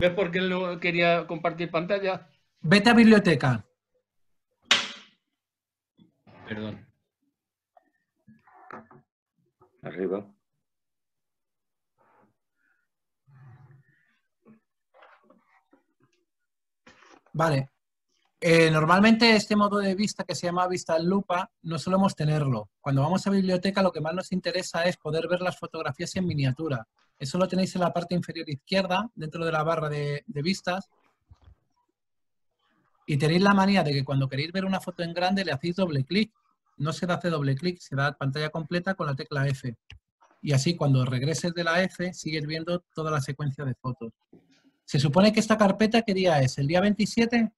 ¿Ves por qué no quería compartir pantalla? Vete a biblioteca. Perdón. Arriba. Vale. Normalmente este modo de vista que se llama vista en lupa no solemos tenerlo. Cuando vamos a biblioteca lo que más nos interesa es poder ver las fotografías en miniatura. Eso lo tenéis en la parte inferior izquierda, dentro de la barra de vistas. Y tenéis la manía de que cuando queréis ver una foto en grande le hacéis doble clic. No se le hace doble clic, se da pantalla completa con la tecla F. Y así cuando regreses de la F sigues viendo toda la secuencia de fotos. Se supone que esta carpeta, ¿qué día es? ¿El día 27?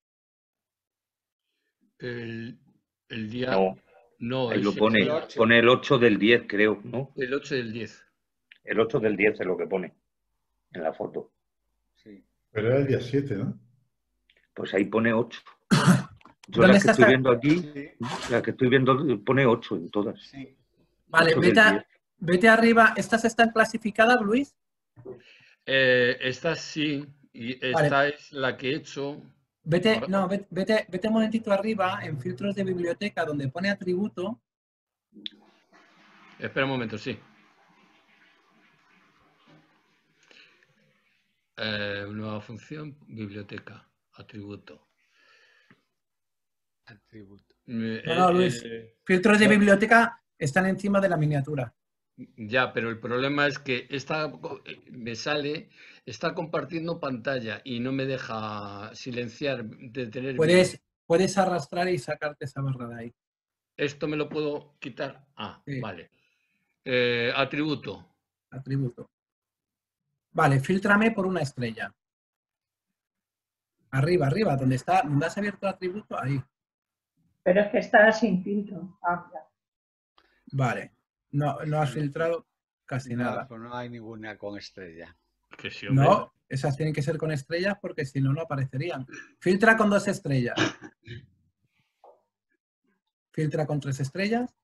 El día... No, No, ahí es lo pone. el 8. Pone el 8 del 10, creo, ¿no? El 8 del 10. El 8 del 10 es lo que pone en la foto. Sí. Pero era el día 7, ¿no? Pues ahí pone 8. Yo ¿Dónde las que está estoy esta? viendo aquí, Sí. las que estoy viendo pone 8 en todas. Sí. Vale, 8 del 10. vete arriba. ¿Estas están clasificadas, Luis? Esta sí, y esta Vale. es la que he hecho. Vete, Ahora- no, vete un momentito arriba en filtros de biblioteca donde pone atributo. Espera un momento, sí. Nueva función, biblioteca, atributo. Atributo. No, Luis. Filtros de no. biblioteca están encima de la miniatura. Ya, pero el problema es que me sale, está compartiendo pantalla y no me deja silenciar, detener vídeo. Puedes arrastrar y sacarte esa barra de ahí. ¿Esto me lo puedo quitar? Ah, Sí. vale. Atributo. Atributo. Vale, fíltrame por una estrella. Arriba, donde has abierto el atributo, ahí. Pero es que está sin filtro. Ah, ya. Vale. No has filtrado casi nada. Pues no hay ninguna con estrella. Que sí, hombre. No, esas tienen que ser con estrellas porque si no, no aparecerían. Filtra con 2 estrellas. Filtra con 3 estrellas.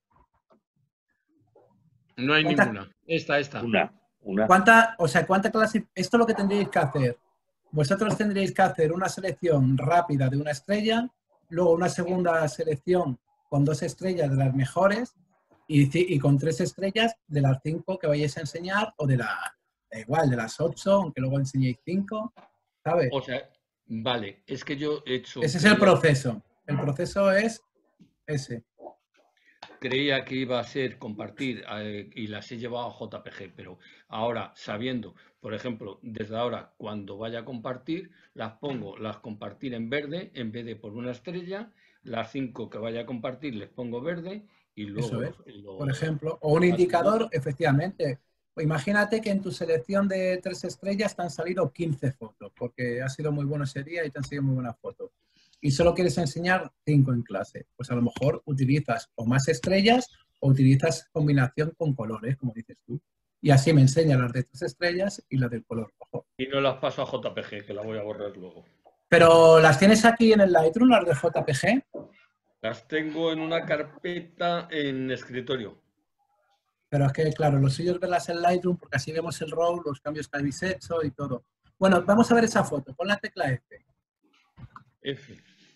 No hay ninguna. Esta. Una. ¿Cuánta clase? Esto es lo que tendríais que hacer. Vosotros tendríais que hacer una selección rápida de una estrella, luego una segunda selección con 2 estrellas de las mejores y con 3 estrellas de las 5 que vayáis a enseñar o da igual, de las 8, aunque luego enseñéis 5, ¿sabes? O sea, vale, es que yo he hecho... Ese es el proceso. El proceso es ese. Creía que iba a ser compartir y las he llevado a JPG, pero ahora sabiendo, por ejemplo, desde ahora cuando vaya a compartir, las compartir en verde en vez de por una estrella, las 5 que vaya a compartir les pongo verde y luego... Eso es, por ejemplo, o un indicador, efectivamente. Imagínate que en tu selección de 3 estrellas te han salido 15 fotos, porque ha sido muy bueno ese día y te han salido muy buenas fotos. Y solo quieres enseñar 5 en clase. Pues a lo mejor utilizas o más estrellas o utilizas combinación con colores, como dices tú. Y así me enseña las de 3 estrellas y las del color rojo. Y no las paso a JPG, que la voy a borrar luego. Pero ¿las tienes aquí en el Lightroom, las de JPG? Las tengo en una carpeta en escritorio. Pero es que, claro, lo suyo es verlas en Lightroom porque así vemos el RAW, los cambios que habéis hecho y todo. Bueno, vamos a ver esa foto. Pon la tecla F. F.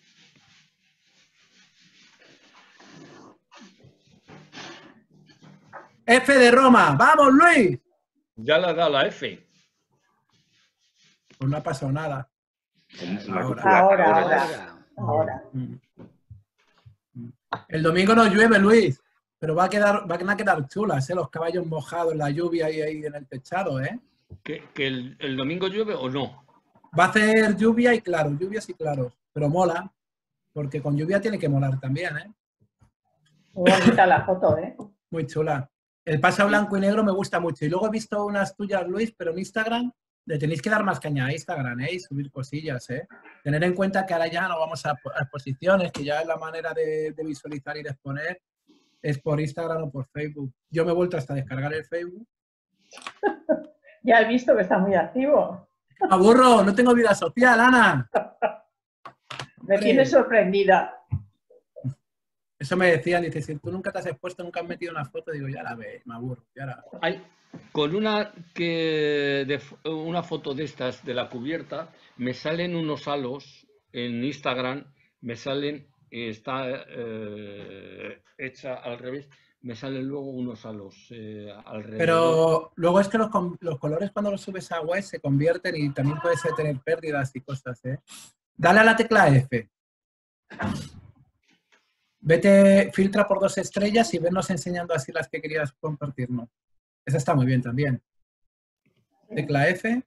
F de Roma. ¡Vamos, Luis! Ya le ha dado la F. Pues no ha pasado nada. Ahora. El domingo no llueve, Luis. Pero van a quedar chulas, ¿eh? Los caballos mojados en la lluvia y ahí en el techado, ¿eh? ¿Que el domingo llueve o no? Va a hacer lluvia y claros, lluvias y claros. Pero mola, porque con lluvia tiene que molar también, ¿eh? Muy bonita la foto, ¿eh? Muy chula. El pasa blanco y negro me gusta mucho. Y luego he visto unas tuyas, Luis, pero en Instagram le tenéis que dar más caña a Instagram, ¿eh? Y subir cosillas, ¿eh? Tener en cuenta que ahora ya no vamos a exposiciones, que ya es la manera de visualizar y de exponer es por Instagram o por Facebook. Yo me he vuelto hasta a descargar el Facebook. Ya he visto que está muy activo. ¡Aburro! No tengo vida social, Ana. Me tienes sorprendida. Eso me decían, dice, si tú nunca te has expuesto, nunca has metido una foto, digo, ya la ve, me aburro. Con una foto de estas de la cubierta, me salen unos halos en Instagram, me salen, está hecha al revés, me salen luego unos halos alrededor. Pero luego es que los colores cuando los subes a web se convierten y también puedes tener pérdidas y cosas, ¿eh? Dale a la tecla F. Vete, filtra por 2 estrellas y vennos enseñando así las que querías compartirnos. Esa está muy bien también. Tecla F.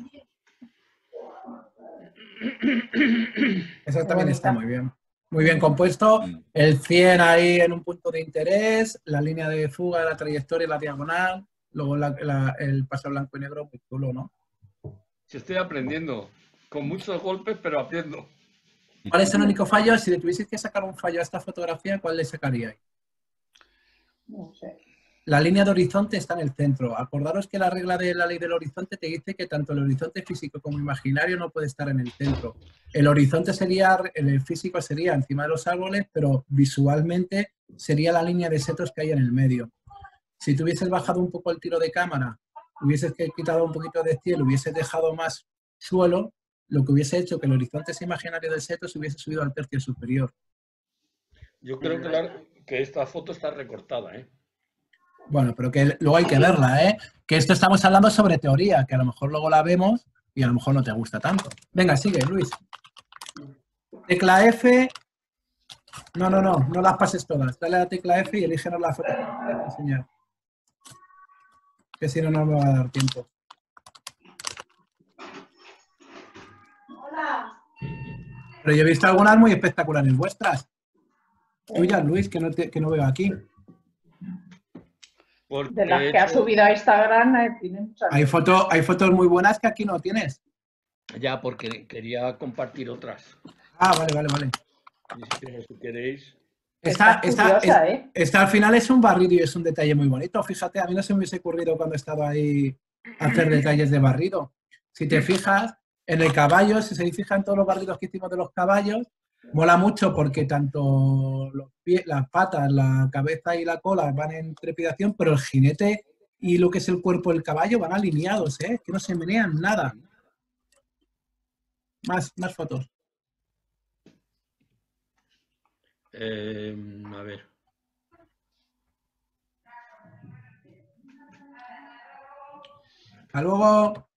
Esa también está muy bien. Muy bien compuesto. El 100 ahí en un punto de interés, la línea de fuga, la trayectoria y la diagonal. Luego el paso blanco y negro, muy chulo, ¿no? Sí, estoy aprendiendo. Con muchos golpes, pero aprendo. ¿Cuál es el único fallo? Si le tuvieses que sacar un fallo a esta fotografía, ¿cuál le sacaríais? No sé. La línea de horizonte está en el centro. Acordaros que la regla de la ley del horizonte te dice que tanto el horizonte físico como imaginario no puede estar en el centro. El horizonte sería, el físico sería encima de los árboles, pero visualmente sería la línea de setos que hay en el medio. Si tú hubieses bajado un poco el tiro de cámara, hubieses quitado un poquito de cielo, hubieses dejado más suelo, lo que hubiese hecho que el horizonte imaginario del seto se hubiese subido al tercio superior. Yo creo que esta foto está recortada, ¿eh? Bueno, pero que luego hay que verla, ¿eh? Que esto estamos hablando sobre teoría, que a lo mejor luego la vemos y a lo mejor no te gusta tanto. Venga, sigue, Luis. Tecla F. No las pases todas. Dale a la tecla F y elígenos la foto que quieras enseñar. Que si no, no me va a dar tiempo. Pero yo he visto algunas muy espectaculares vuestras. Tuyas, Luis, que no veo aquí. De las que ha subido a Instagram, tiene muchas. Hay fotos muy buenas que aquí no tienes. Ya, porque quería compartir otras. Ah, vale. Si queréis. Esta al final es un barrido y es un detalle muy bonito. Fíjate, a mí no se me hubiese ocurrido cuando estaba ahí a hacer detalles de barrido. Si te fijas, en el caballo, si se fijan todos los barridos que hicimos de los caballos, mola mucho porque tanto los pies, las patas, la cabeza y la cola van en trepidación, pero el jinete y lo que es el cuerpo del caballo van alineados, ¿eh? Que no se menean nada. Más fotos. A ver. Hasta luego.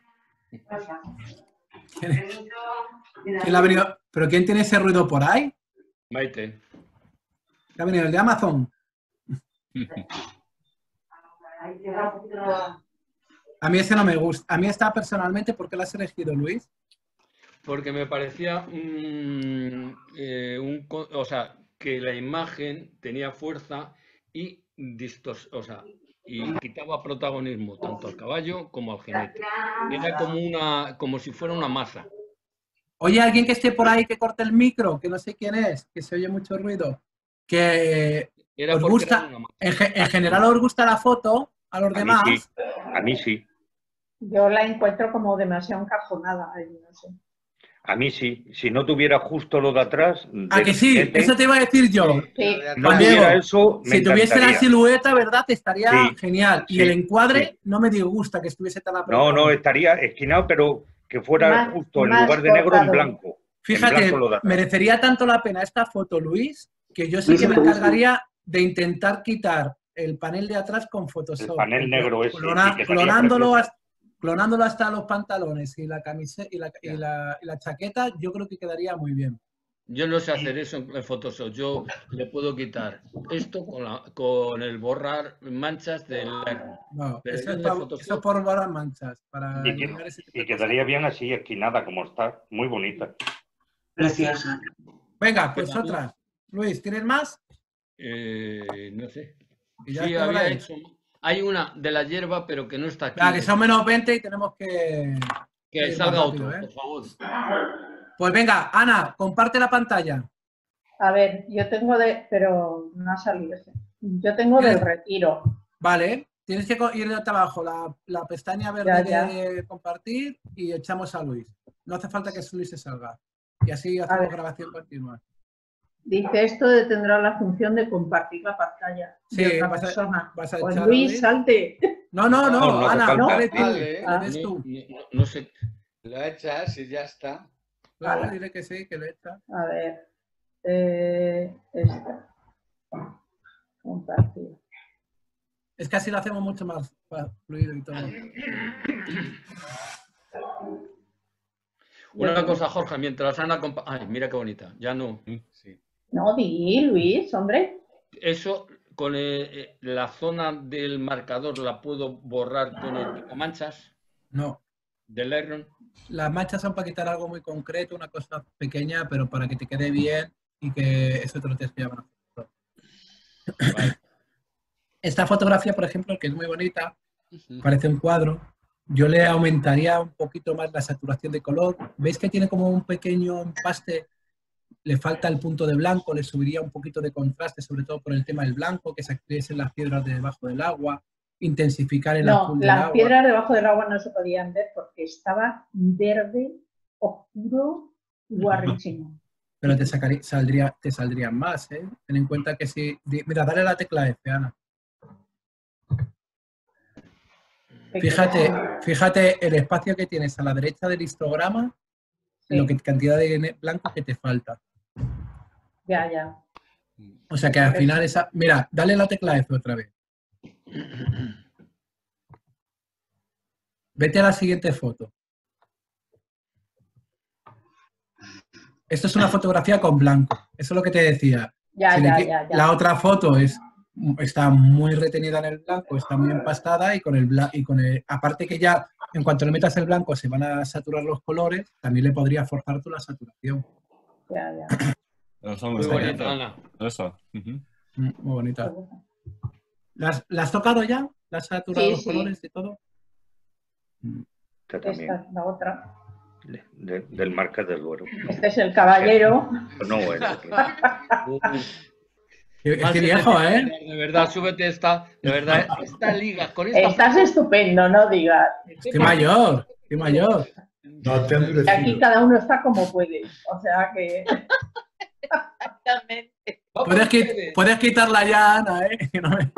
¿Quién ha venido? ¿Pero quién tiene ese ruido por ahí? Maite. ¿Ha venido el de Amazon? A mí ese no me gusta. A mí esta personalmente, ¿por qué la has elegido, Luis? Porque me parecía o sea, que la imagen tenía fuerza y y quitaba protagonismo tanto al caballo como al jinete. Era como si fuera una masa. Oye, alguien que esté por ahí que corte el micro, que no sé quién es, que se oye mucho ruido, que os gusta, en general os gusta la foto a los demás. Sí. A mí sí. Yo la encuentro como demasiado encajonada, no sé. A mí sí. Si no tuviera justo lo de atrás... ¿A que sí? Eso te iba a decir yo. Sí. No tuviera eso, me si tuviese la silueta, ¿verdad? Estaría genial. Y el encuadre no me disgusta que estuviese tan apretado. No, estaría esquinado, pero que fuera justo en lugar de negro en blanco. Fíjate, merecería tanto la pena esta foto, Luis, que yo sí que me encargaría de intentar quitar el panel de atrás con Photoshop. El panel negro ese. Clonándolo hasta los pantalones y la camiseta y la chaqueta, yo creo que quedaría muy bien. Yo no sé hacer eso en Photoshop. Yo le puedo quitar esto con el borrar manchas del... No, eso es por borrar manchas. Y quedaría bien así, esquinada como está. Muy bonita. Preciosa. Venga, pues otra. Luis, ¿tienes más? No sé. Sí, había hecho... Hay una de la hierba, pero que no está aquí. Que son menos 20 y tenemos que salga rápido, otro, por favor. Pues venga, Ana, comparte la pantalla. A ver, yo tengo pero no ha salido ese. Yo tengo del retiro. Vale, tienes que ir de abajo, la pestaña verde de compartir y echamos a Luis. No hace falta que Luis se salga. Y así hacemos grabación continua. Dice, esto tendrá la función de compartir la pantalla de Sí, otra persona. vas a Pues echar a Luis, ver. salte. No, No hace Ana, falta. dale tú, Vale. dale tú. No sé. Lo echas y ya está. Claro, Ala. dile que sí, que lo echa. A ver. Esta. Compartir. Es que así lo hacemos mucho más fluido y todo. Una cosa, Jorge, mientras Ana... Ay, mira qué bonita. Ya no. Sí. No, di, Luis, hombre. Eso, con la zona del marcador la puedo borrar con el manchas No. del Lightroom. Las manchas son para quitar algo muy concreto, una cosa pequeña, pero para que te quede bien y que eso te lo tienes que llevar. Vale. Esta fotografía, por ejemplo, que es muy bonita, parece un cuadro, yo le aumentaría un poquito más la saturación de color. ¿Veis que tiene como un pequeño empaste? Le falta el punto de blanco, le subiría un poquito de contraste, sobre todo por el tema del blanco, que se activen las piedras de debajo del agua, intensificar el azul del agua. Las piedras debajo del agua no se podían ver porque estaba verde, oscuro, guarrísimo. Pero te saldrían más, ¿eh? Ten en cuenta que si... Mira, dale la tecla F, Ana. Fíjate el espacio que tienes a la derecha del histograma, Sí. lo que cantidad de blanco que te falta. Ya. O sea que al final esa... Mira, dale la tecla F otra vez. Vete a la siguiente foto. Esto es una fotografía con blanco. Eso es lo que te decía. Ya. La otra foto está muy retenida en el blanco, está muy empastada y aparte que ya en cuanto le metas el blanco se van a saturar los colores, también le podría forzar tú la saturación. Ya. Muy bonita, Ana. Eso. Muy bonita. ¿La has tocado ya? ¿La has saturado los colores y todo? Esta también. Esta es la otra. Del Marcas del Duero. Este es el caballero. No, bueno. Qué viejo, ¿eh? De verdad, súbete esta liga con esta. Estás estupendo, no digas. ¡Qué mayor! ¡Qué mayor! No te han Y aquí cada uno está como puede. O sea que... Exactamente. Puedes quitarla ya, Ana, ¿eh?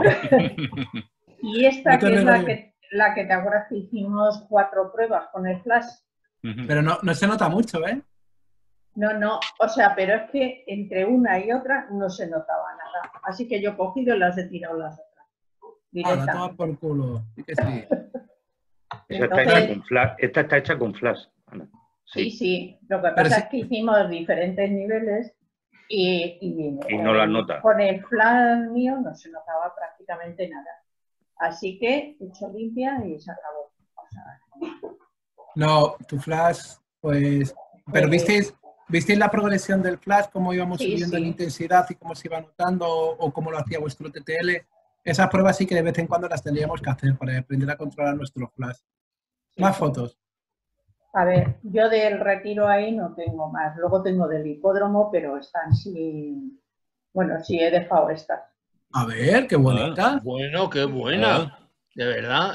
Y esta No te que es me la que te acuerdas que hicimos 4 pruebas con el flash. Pero no se nota mucho, ¿eh? No, o sea, pero es que entre una y otra no se notaba nada. Así que yo he cogido y las he tirado las otras. La toma por culo. Sí que sí. Esta está hecha con flash, Ana. Sí. Lo que pasa es que hicimos diferentes niveles y no las nota. Con el flash mío no se notaba prácticamente nada. Así que he hecho limpia y se acabó. O sea, no, tu flash, pues... Pero ¿visteis la progresión del flash? ¿Cómo íbamos subiendo en intensidad y cómo se iba notando o cómo lo hacía vuestro TTL? Esas pruebas sí que de vez en cuando las tendríamos que hacer para aprender a controlar nuestro flash. Más fotos. A ver, yo del retiro ahí no tengo más. Luego tengo del hipódromo, pero están sin... Bueno, sí, he dejado estas. A ver, qué bonita. Bueno, qué buena. De verdad.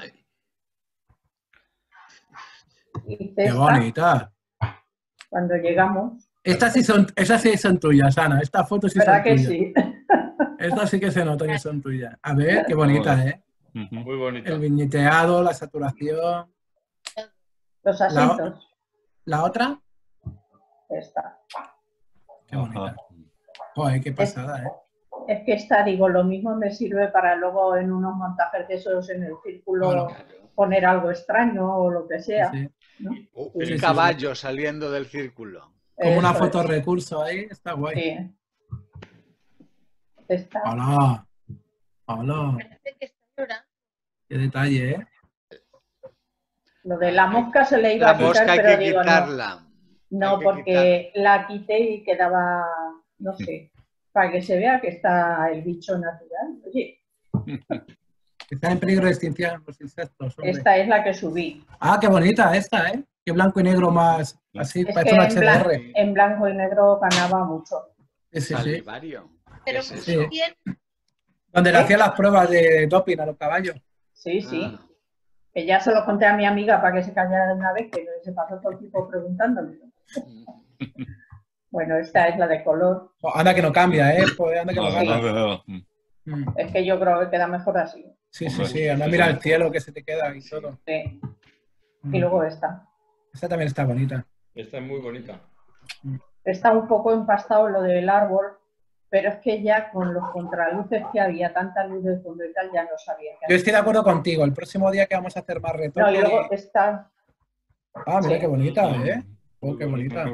Qué bonita. Cuando llegamos. Esas sí son tuyas, Ana. Estas fotos sí son tuyas. ¿Verdad que sí? Estas sí que se nota que son tuyas. A ver, qué bonita, ¿eh? Muy bonita. El viñeteado, la saturación. Los asientos. ¿La otra? Esta. Qué bonita. Joder, qué pasada, ¿eh? Es que esta, digo, lo mismo me sirve para luego en unos montajes de esos en el círculo poner algo extraño o lo que sea. Sí. ¿no? Un caballo saliendo del círculo. Como una foto recurso ahí, está guay. Sí. Esta. ¡Hola! Parece que está llorando. ¡Qué detalle, eh! Lo de la mosca se le iba a quitar, pero hay que digo, quitarla. no, porque la quité y quedaba, no sé, para que se vea que está el bicho natural. Oye. Está en peligro de extinción los insectos. Hombre. Esta es la que subí. Ah, qué bonita esta, ¿eh? Qué blanco y negro más, así, parece un HDR. En blanco y negro ganaba mucho. Sí. Pero sí. bien. Donde le hacían las pruebas de doping a los caballos. Sí. Que ya se lo conté a mi amiga para que se callara de una vez, que se pasó todo el tiempo preguntándome. Bueno, esta es la de color. Oh, anda que no cambia, ¿eh? Joder, anda que no cambia. Es que yo creo que queda mejor así. Sí, sí, sí. Anda, mira el cielo que se te queda y todo. Sí. Y luego esta. Esta también está bonita. Esta es muy bonita. Está un poco empastado lo del árbol, pero es que ya con los contraluces que había, tanta luz de fondo y tal, ya no sabía qué hacer. Yo estoy de acuerdo contigo. El próximo día que vamos a hacer más retoques... No, y luego está... Ah, mira Sí. qué bonita, ¿eh? Oh, qué bonita.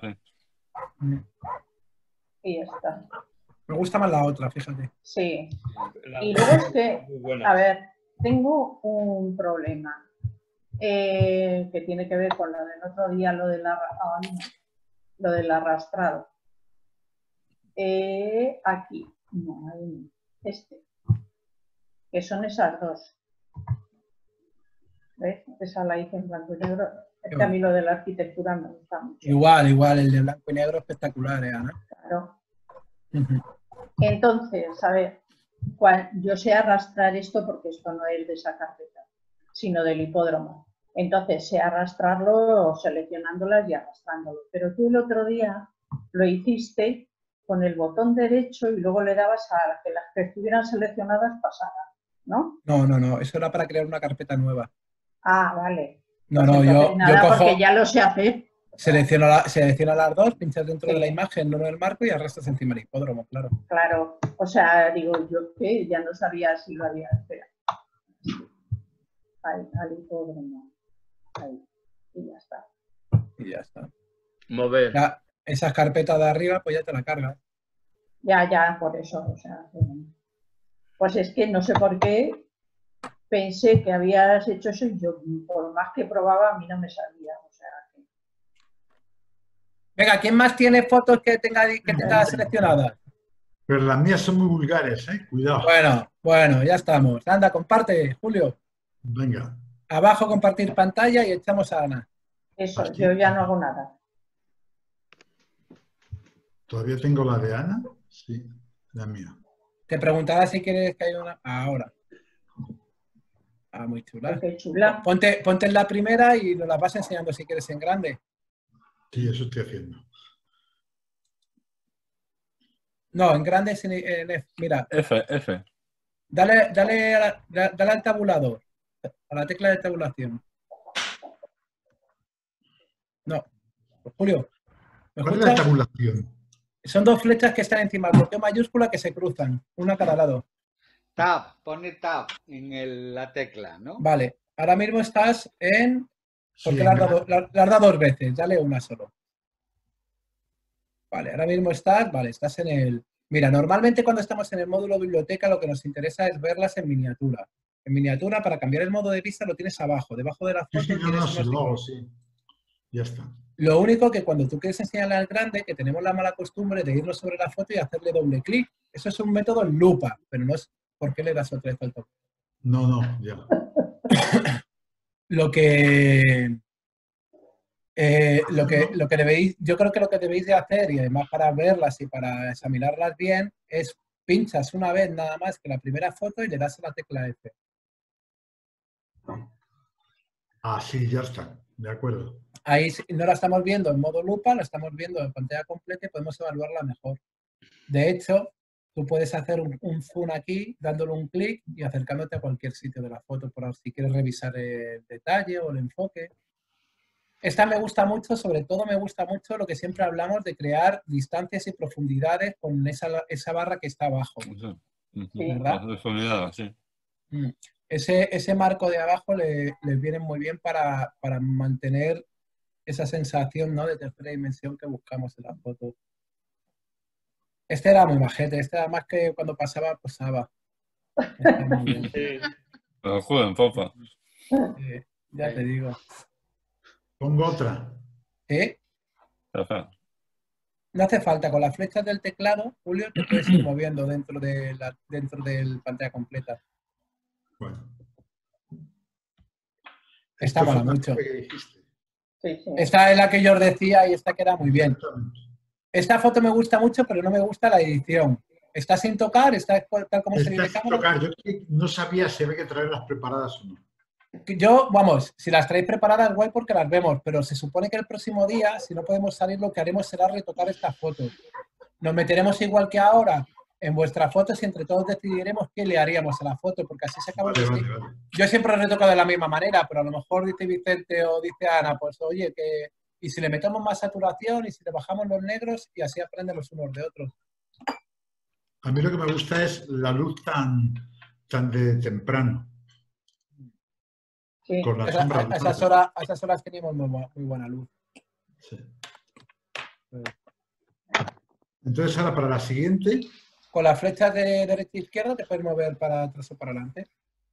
Y esta. Me gusta más la otra, fíjate. Sí. La- Y luego es que, muy buena. a ver, tengo un problema que tiene que ver con lo del otro día, lo del arrastrado. Aquí, no, ahí no. Que son esas dos. ¿Ves? Esa la hice en blanco y negro. Es que a mí lo de la arquitectura me gusta mucho. Igual, el de blanco y negro espectacular, Ana. Claro. Entonces, a ver, yo sé arrastrar esto porque esto no es de esa carpeta, sino del hipódromo. Entonces, sé arrastrarlo seleccionándolas y arrastrándolo. Pero tú el otro día lo hiciste con el botón derecho y luego le dabas a que las que estuvieran seleccionadas pasaran, ¿no? No, eso era para crear una carpeta nueva. Ah, vale. No, Pues no, entonces yo nada, cojo, porque ya lo sé hacer. selecciono las dos, pinchas dentro de la imagen, no en el marco y arrastras encima del hipódromo, claro. Claro, o sea, digo, yo que ya no sabía si lo había. Espera. Al hipódromo. Ahí. Y ya está. Y ya está. Mover. Ya, esas carpetas de arriba, pues ya te la cargas. Ya, por eso. O sea, pues es que no sé por qué pensé que habías hecho eso y yo, por más que probaba, a mí no me salía. O sea, Venga, ¿quién más tiene fotos que tenga seleccionadas? Pero las mías son muy vulgares, ¿eh? Cuidado. Bueno, ya estamos. Anda, comparte, Julio. Venga. Abajo compartir pantalla y echamos a Ana. eso, Aquí. yo ya no hago nada. ¿Todavía tengo la de Ana? Sí, la mía. Te preguntaba si quieres que haya una... Ahora. Ah, muy chula. Qué chula. Ponte en la primera y nos la vas enseñando si quieres en grande. Sí, eso estoy haciendo. No, en grande es mira. F. Dale al tabulador. A la tecla de tabulación. No. Julio. ¿Me ¿Cuál es la escuchas? tabulación? Son dos flechas que están encima del botón mayúscula que se cruzan, una a cada lado. Tab, pone tab en la tecla, ¿no? Vale, ahora mismo estás en... Porque Sí, la has dado dos veces, dale una solo. Vale, ahora mismo estás en el... Mira, normalmente cuando estamos en el módulo biblioteca lo que nos interesa es verlas en miniatura. En miniatura, para cambiar el modo de vista, lo tienes abajo, debajo de la foto. Sí, tienes sí, unos lo hago, iconos. sí. Ya está. Lo único que cuando tú quieres enseñarle al grande, que tenemos la mala costumbre de irnos sobre la foto y hacerle doble clic. Eso es un método en lupa, pero no es por qué le das otra vez al toque. No, ya. Lo que debéis, yo creo que lo que debéis de hacer, y además para verlas y para examinarlas bien, es pinchas una vez nada más que la primera foto y le das a la tecla F. Ah, sí, ya está. De acuerdo. Ahí no la estamos viendo en modo lupa, la estamos viendo en pantalla completa y podemos evaluarla mejor. De hecho, tú puedes hacer un zoom aquí, dándole un clic y acercándote a cualquier sitio de la foto, por si quieres revisar el detalle o el enfoque. Esta me gusta mucho, sobre todo me gusta mucho lo que siempre hablamos de crear distancias y profundidades con esa barra que está abajo. ¿Verdad? Sí. Ese marco de abajo les viene muy bien para mantener esa sensación, ¿no?, de tercera dimensión que buscamos en la foto. Este era muy majete, este era más que cuando pasaba. Está muy bien. Sí. Pero joder, popa. Ya te digo. Pongo otra. No hace falta, con las flechas del teclado, Julio, te puedes ir moviendo dentro del pantalla completa. Bueno. Esta mola mucho. Sí. Esta es la que yo os decía y esta queda muy bien. Esta foto me gusta mucho, pero no me gusta la edición. Está sin tocar, está tal como se le Está sin tocar. Yo no sabía si había que traerlas preparadas o no. Yo, vamos, si las traéis preparadas, guay, porque las vemos, pero se supone que el próximo día, si no podemos salir, lo que haremos será retocar estas fotos. Nos meteremos igual que ahora en vuestras fotos y entre todos decidiremos qué le haríamos a la foto, porque así se acaba el Vale, estilo. vale. Yo siempre lo retoco de la misma manera, pero a lo mejor dice Vicente o dice Ana, pues oye, que y si le metemos más saturación y si le bajamos los negros y así aprenden los unos de otros. A mí lo que me gusta es la luz tan de temprano. Sí, Con la a sombra. esas horas teníamos muy buena luz. Sí. Entonces ahora para la siguiente. Con las flechas de derecha e izquierda te puedes mover para atrás o para adelante.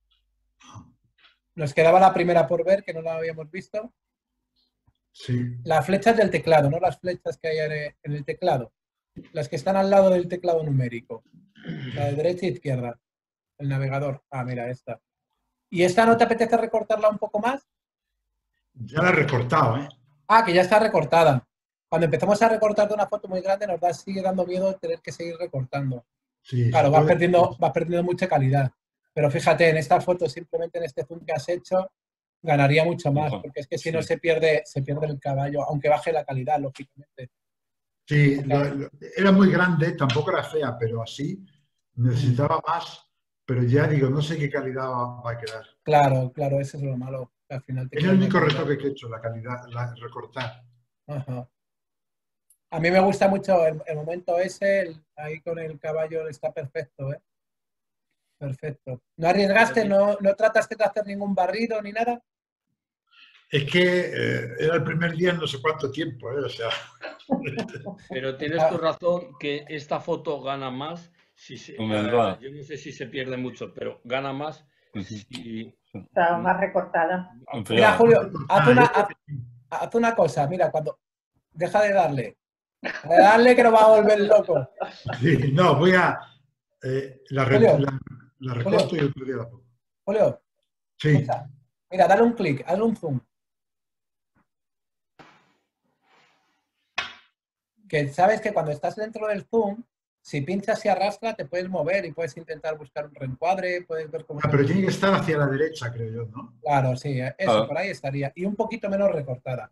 Nos quedaba la primera por ver, que no la habíamos visto. Sí. Las flechas del teclado, no las flechas que hay en el teclado. Las que están al lado del teclado numérico. La de derecha e izquierda. El navegador. Ah, mira, esta. ¿Y esta no te apetece recortarla un poco más? Ya la he recortado, ¿eh? Ah, que ya está recortada. Cuando empezamos a recortar de una foto muy grande nos sigue dando miedo tener que seguir recortando. Sí, claro, vas perdiendo mucha calidad. Pero fíjate, en esta foto, simplemente en este zoom que has hecho, ganaría mucho más, porque es que si no se pierde el caballo, aunque baje la calidad, lógicamente. Sí, era muy grande, tampoco era fea, pero así necesitaba más, pero ya digo, no sé qué calidad va a quedar. Claro, claro, eso es lo malo. Al final es el único retoque que he hecho, la calidad, recortar. Ajá. A mí me gusta mucho el momento ese, ahí con el caballo está perfecto, ¿eh? Perfecto. ¿No arriesgaste, no trataste de hacer ningún barrido ni nada? Es que era el primer día en no sé cuánto tiempo, o sea. Pero tienes tu razón que esta foto gana más. Si se, yo no sé si se pierde mucho, pero gana más si... Está más recortada. Mira, Julio, haz una cosa. Mira, cuando... Deja de darle. Dale que nos va a volver loco. Sí, no, voy a... la recorto Julio, y otro día la pongo. Julio. Sí. Escucha. Mira, dale un clic, dale un zoom. Que sabes que cuando estás dentro del zoom, si pinchas y arrastra, te puedes mover y puedes intentar buscar un reencuadre, puedes ver cómo... Pero tiene que estar hacia la derecha, creo yo, ¿no? Claro, sí, eso, por ahí estaría. Y un poquito menos recortada.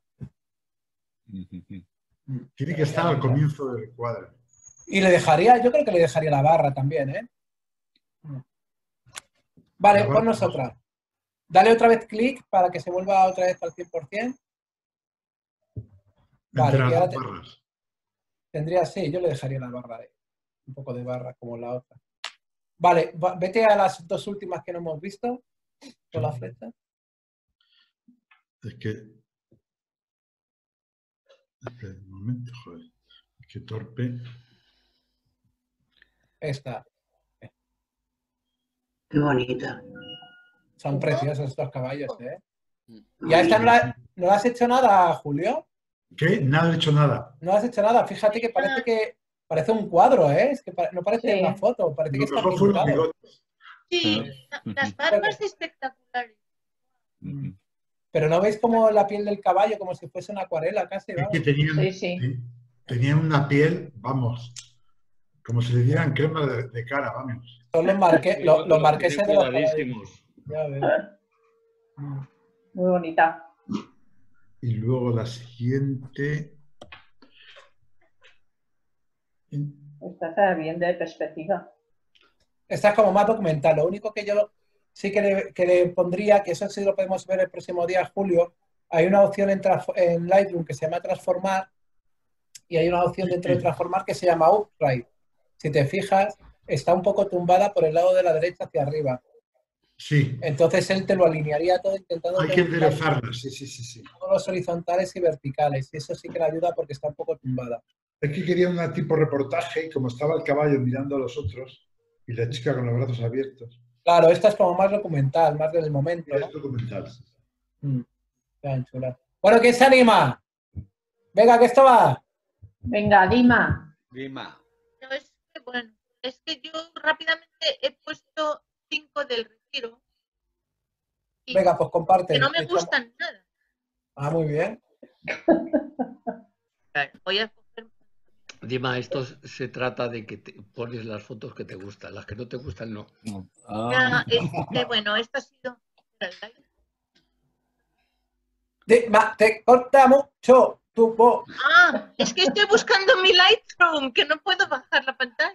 Tiene que estar al comienzo del cuadro. Y le dejaría, yo creo que le dejaría la barra también, ¿eh? Vale, ponnos otra. Dale otra vez clic para que se vuelva otra vez al 100%. Vale, entre las dos barras. Tendría, sí, yo le dejaría la barra de un poco de barra como la otra. Vale, vete a las dos últimas que no hemos visto con la flecha. Es que... Espera un momento, joder. Qué torpe. Esta. Qué bonita. Son preciosos estos caballos, ¿eh? ¿Y a esta no le has hecho nada, Julio? ¿Qué? Nada he hecho nada. No has hecho nada. Fíjate que parece un cuadro, ¿eh? Es que no parece una foto, parece que está pintado. Sí, las barbas espectaculares. Pero ¿no veis como la piel del caballo, como si fuese una acuarela casi? Es que tenían una piel, vamos, como si le dieran crema de cara, vamos. Son los marqueses de los caballos. Ya ves. Muy bonita. Y luego la siguiente. Esta está bien de perspectiva. Esta es como más documental. Lo único que yo sí que le pondría, que eso sí lo podemos ver el próximo día, Julio, hay una opción en Lightroom que se llama transformar y hay una opción dentro de transformar que se llama upright. Si te fijas, está un poco tumbada por el lado de la derecha hacia arriba. Sí. Entonces él te lo alinearía todo intentando... Hay que enderezarla, sí. Todos los horizontales y verticales. Y eso sí que le ayuda porque está un poco tumbada. Es que quería un tipo reportaje y como estaba el caballo mirando a los otros y la chica con los brazos abiertos. Claro, esta es como más documental, más del momento, ¿no? Es documental. Tan chula. Bueno, ¿quién se anima? Venga, que esto va. Venga, Dima. No, es que bueno, es que yo rápidamente he puesto 5 del retiro. Venga, pues comparte. Que no me gustan nada. Ah, muy bien. Voy a coger... Dima, esto se trata de que te pones las fotos que te gustan, las que no te gustan no. Ya, es que bueno, esto ha sido... Dima, te corta mucho tu voz. Ah, es que estoy buscando mi Lightroom, que no puedo bajar la pantalla.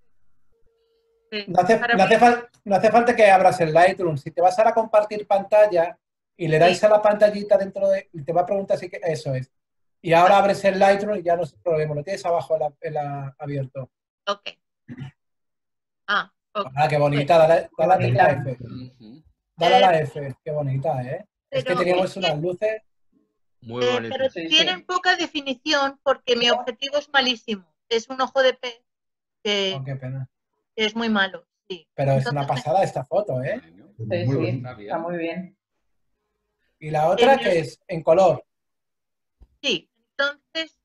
No hace falta que abras el Lightroom. Si te vas a compartir pantalla y le dais a la pantallita dentro de... Te va a preguntar si eso es. Y ahora abres el Lightroom y ya no es problema. Lo tienes abajo abierto. Ok. Ah, ok. Ah, qué bonita. Dale a la tecla F. Dale a la F. Qué bonita, ¿eh? Es que teníamos unas luces... Muy bonito. Pero tienen poca definición porque mi objetivo es malísimo. Es un ojo de pez que, qué pena. Que es muy malo. Sí. Pero es una pasada esta foto, ¿eh? Sí, sí, está muy bien. ¿Y la otra que es? En color. Sí, entonces...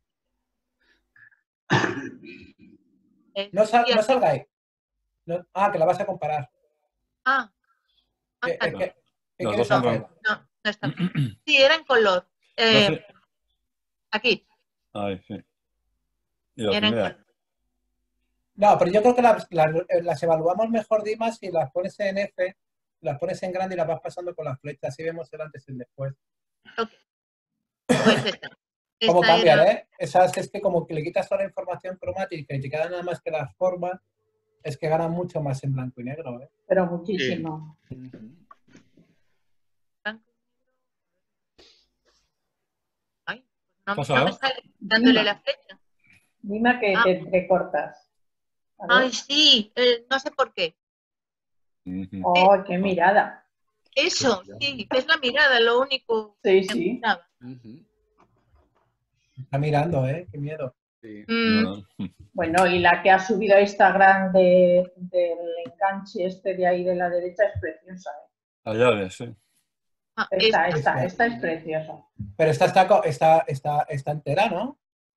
No salgáis. No, que la vas a comparar. Ah. No está bien. Sí, era en color. Aquí. Ay, sí. Y la Era en primera. color. No, pero yo creo que las evaluamos mejor, Dimas, si las pones en F, las pones en grande y las vas pasando con las flechas. Así vemos el antes y el después. Ok. Pues esta. ¿Cómo cambian, Esas es que como que le quitas toda la información cromática y te queda nada más que las formas, es que ganan mucho más en blanco y negro, ¿eh? Pero muchísimo. Sí. Ay, no me sale dándole la flecha. Dime que te entrecortas. Ay, sí, no sé por qué. ¡Oh, qué mirada! Eso, sí, es la mirada, lo único que me gustaba. Está mirando, Qué miedo. Sí. Bueno, y la que ha subido a Instagram del enganche de ahí de la derecha es preciosa. Allá ves, sí. Esta es preciosa. Pero esta está entera, ¿no?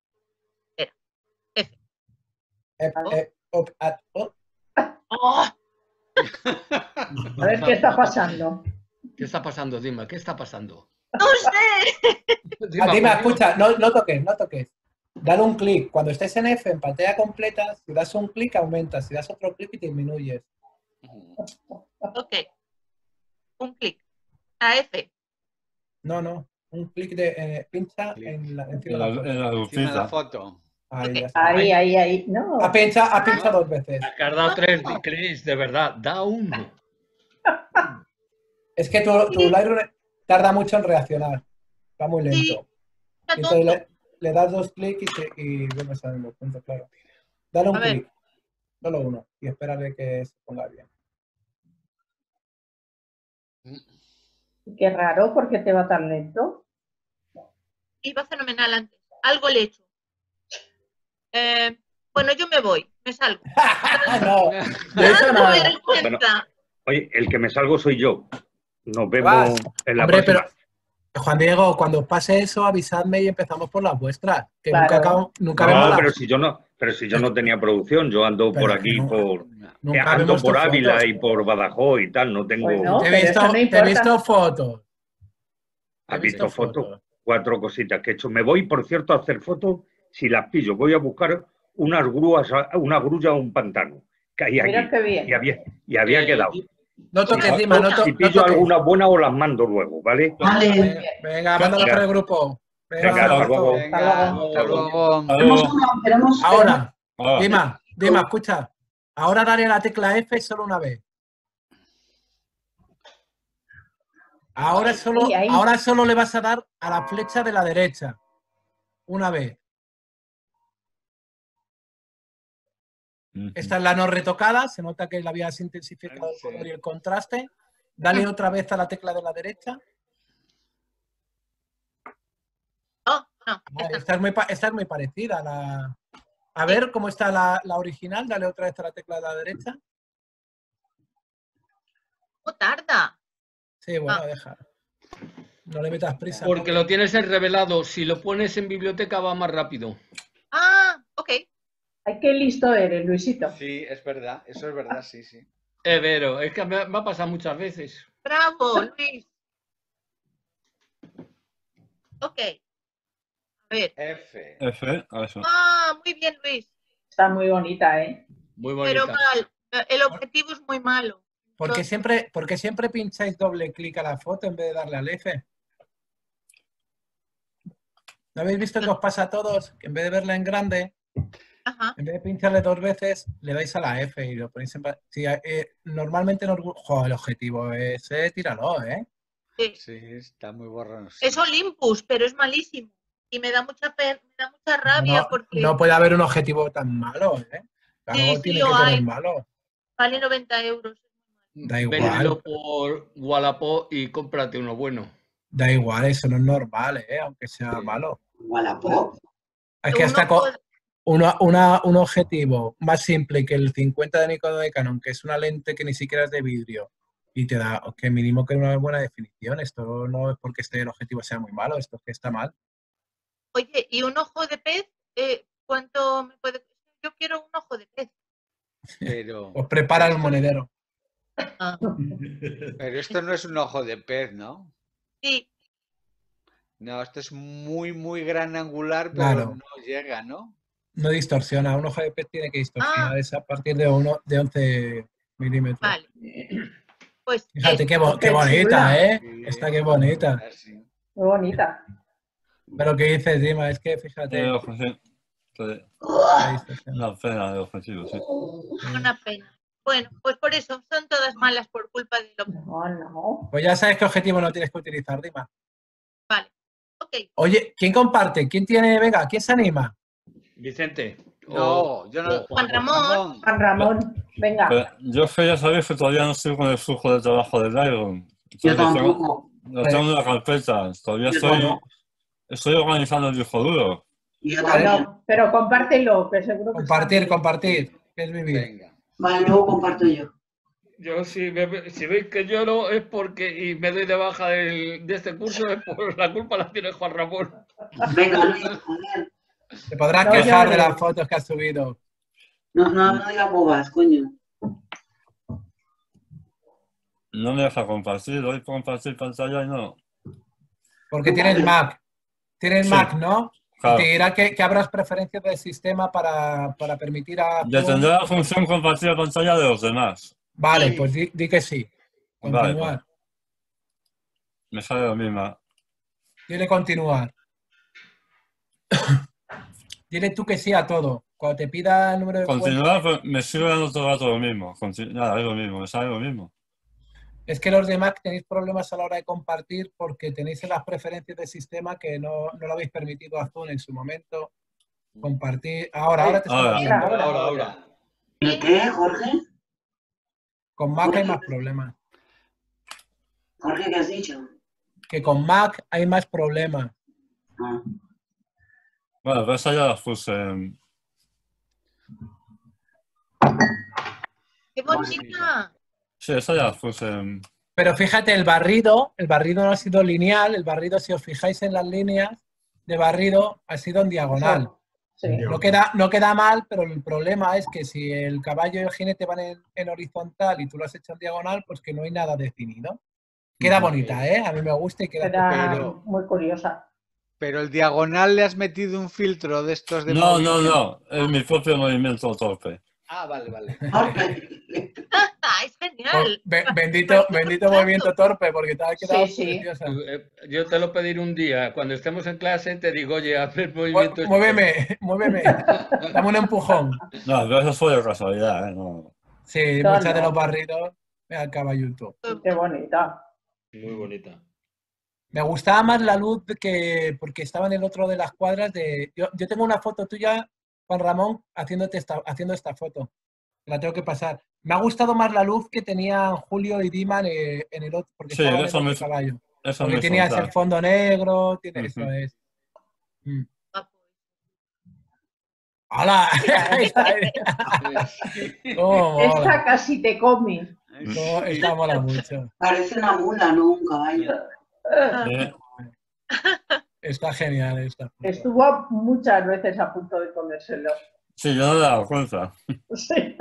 A ver qué está pasando. ¿Qué está pasando, Dima? ¿Qué está pasando? ¡No sé! Dima, escucha, no toques. Dale un clic. Cuando estés en F, en pantalla completa, si das un clic, aumentas. Si das otro clic, disminuyes. Ok. Un clic. A F. No. Un clic de... pincha encima de la foto. Ahí. No. Ha pinchado 2 veces. Ha dado 3, Chris, de verdad. Da 1. Es que tu Lightroom tarda mucho en reaccionar. Está muy lento. Sí. Y entonces le das 2 clics y vuelves al mismo punto, claro. Dale un clic. Solo uno. Y espérale que se ponga bien. Qué raro, ¿por qué te va tan lento? Iba fenomenal antes. Algo le he hecho. Bueno, yo me voy. Me salgo. No, de eso nada. Bueno, oye, el que me salgo soy yo. Nos vemos en la Hombre, próxima. pero Juan Diego, cuando os pase eso, avisadme y empezamos por las vuestras. Que claro. nunca vemos pero si yo no tenía producción, yo ando por aquí, ando por Ávila fotos. Y por Badajoz y tal, no tengo... Bueno, te he visto fotos. ¿Has visto fotos? 4 cositas que he hecho. Me voy, por cierto, a hacer fotos si las pillo. Voy a buscar unas grúas, una grulla a un pantano que hay aquí. Mira qué bien. Y había quedado. No toques, Dima, Si pillo alguna buena o las mando luego, ¿vale? Vale. Venga, mándalo por el grupo. Venga, hasta luego. Hasta luego. Ahora, Dima, escucha. Ahora dale la tecla F solo una vez. Ahora solo le vas a dar a la flecha de la derecha. Una vez. Esta es la no retocada. Se nota que la habías intensificado el color y el contraste. Dale otra vez a la tecla de la derecha. Esta es muy parecida. A ver cómo está la original. Dale otra vez a la tecla de la derecha. ¿Cómo tarda? Sí, bueno, deja. No le metas prisa. Porque lo tienes en revelado. Si lo pones en biblioteca va más rápido. Ah, ok. Ay, qué listo eres, Luisito. Sí, es verdad. Eso es verdad, sí. Pero es que me ha pasado muchas veces. Bravo, Luis. Ok. A ver. F, eso. Ah, muy bien, Luis. Está muy bonita, Muy bonita. Pero mal. El objetivo es muy malo. ¿Por qué siempre pincháis doble clic a la foto en vez de darle al F? ¿No habéis visto que os pasa a todos? Que en vez de verla en grande, Ajá. en vez de pincharle 2 veces, le dais a la F y lo ponéis en... Sí, normalmente no... Joder, el objetivo es tíralo, ¿eh? Sí. Sí, está muy borroso. Es Olympus, pero es malísimo. Y me da mucha rabia No, porque no puede haber un objetivo tan malo, ¿eh? Algo sí, tiene lo que tener hay. malo. Vale 90 euros. Da igual. Véndelo por Wallapop y cómprate uno bueno. Da igual, eso no es normal, ¿eh? Aunque sea malo. Wallapop. Es que hasta un objetivo más simple que el 50 de Nikon de Canon, que es una lente que ni siquiera es de vidrio, y te da que mínimo que una buena definición. Esto no es porque el objetivo sea muy malo, esto es que está mal. Oye, ¿y un ojo de pez? ¿Cuánto me puede...? Yo quiero un ojo de pez. Pero, Os prepara el monedero. Ah, pero esto no es un ojo de pez, ¿no? sí, No, esto es muy, muy gran angular, pero Claro. no llega, ¿no? No distorsiona. Un ojo de pez tiene que distorsionar. Es a partir de 11 milímetros. vale. Pues Fíjate qué Qué bonita, chula. ¿eh? Sí. Esta qué bonita. Así. Muy bonita. Pero ¿qué dices, Dima? Es que fíjate. Sí. la distorsión. Una pena de objetivo, sí. una pena. Bueno, pues por eso son todas malas por culpa de lo que... No, no. Pues ya sabes qué objetivo no tienes que utilizar, Dima. Vale, ok. Oye, ¿quién comparte? ¿Quién tiene? Venga, ¿quién se anima? Vicente. No, yo no. Juan Ramón. Juan Ramón, venga. Pero yo que ya sabéis que todavía no estoy con el flujo de trabajo de Lightroom. Yo Entonces, tampoco. lo tengo en la carpeta. Todavía Yo tampoco. estoy organizando el disco duro. Y yo también. Bueno, pero compártelo, que seguro que Compartir. ¿Qué es vivir? Venga. Vale, luego comparto yo. Yo si veis que lloro es porque y me doy de baja de este curso es por la culpa la tiene Juan Ramón. Venga, Luis, a ver. Te podrás No quejar de llores. las fotos que has subido. No digas bobas, coño. No me deja compartir. Doy por compartir pantalla y no. Porque tienes Mac. Tienes Sí. Mac, ¿no? Claro. Te dirá que abras preferencias del sistema para permitir a... Ya tendrá la función compartir la pantalla de los demás. Vale, pues di que sí. Vale, Continuar. pues. Me sale lo mismo. Dile continuar. Dile tú que sí a todo. Cuando te pida el número de cuenta. Continuar, pues, me sigue dando todo el rato lo mismo. Nada, es lo mismo, me sale lo mismo. Es que los de Mac tenéis problemas a la hora de compartir porque tenéis en las preferencias del sistema que no lo habéis permitido a Zoom en su momento. Compartir. Ahora te está Ahora. permitiendo. Ahora. ¿El qué, Jorge? Con Mac hay más problemas. Jorge, ¿qué has dicho? Que con Mac hay más problemas. Ah. Bueno, pero esa ya la puse en... ¡Qué bonita! Sí, esa ya la puse en... Pero fíjate, el barrido no ha sido lineal. El barrido, si os fijáis en las líneas de barrido, ha sido en diagonal. Sí. No queda mal, pero el problema es que si el caballo y el jinete van en horizontal y tú lo has hecho en diagonal, pues que no hay nada definido. Queda bonita, ¿eh? A mí me gusta y queda... Era Pero- muy curiosa. Pero el diagonal le has metido un filtro de estos de No, movimiento. es mi propio movimiento torpe. Ah, vale. Jorge, ¡Es genial! Bendito movimiento torpe, porque te ha quedado Sí. preciosa. Yo te lo pediré un día. Cuando estemos en clase te digo, oye, haz el movimiento. Muéveme. Dame un empujón. No, pero eso fue de casualidad, ¿eh? No. Sí, No, muchas de no. los barridos al caballito. Qué bonita. Muy bonita. Me gustaba más la luz porque estaba en el otro de las cuadras de... Yo tengo una foto tuya, Juan Ramón, haciendo esta foto. La tengo que pasar. Me ha gustado más la luz que tenían Julio y Diman en el otro, porque Sí, estaba en el eso otro me- caballo. Eso Porque me tenías falta. el fondo negro, eso Ujú. es. ¡Hala! Esta mola. Esta casi te come. Esta mola mucho. parece una mula, no un caballo. ¿Eh? Está genial esta. Estuvo muchas veces a punto de comérselo. Sí, yo no me he dado cuenta. Sí.